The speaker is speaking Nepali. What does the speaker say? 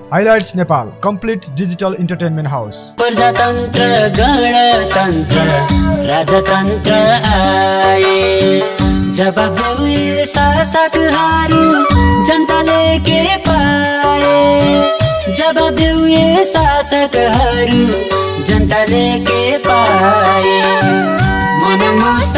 Highlights Nepal complete digital entertainment house. प्रजातन्त्र गणतन्त्र राजतन्त्र आए, जवाब दिए शासकहरू जनताले के पाए, जवाब दिए शासकहरू जनताले के पाए। मन